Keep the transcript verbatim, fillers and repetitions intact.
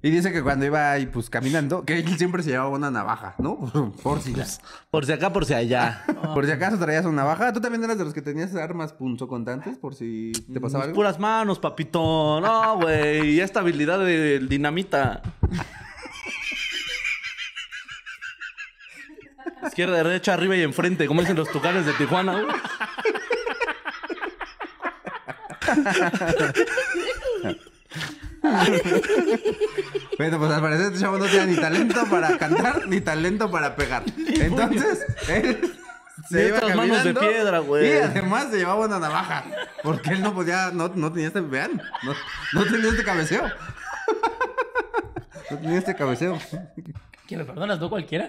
Y dice que cuando iba ahí, pues, caminando, que él siempre se llevaba una navaja, ¿no? Por si... Por si acá, por si allá. Por si acaso traías una navaja. ¿Tú también eras de los que tenías armas punzocontantes? Por si te pasaba algo. Puras manos, papito. No, güey. Y esta habilidad de dinamita. Izquierda, derecha, arriba y enfrente. Como dicen los tucanes de Tijuana, güey. Bueno, pues al parecer este chavo no tenía ni talento para cantar ni talento para pegar. Entonces, él se iba Estas manos de caminando piedra, güey. y además se llevaba una navaja. Porque él no podía, no, no tenía este, vean, no, no tenía este cabeceo. No tenía este cabeceo. Que me perdonas, no cualquiera.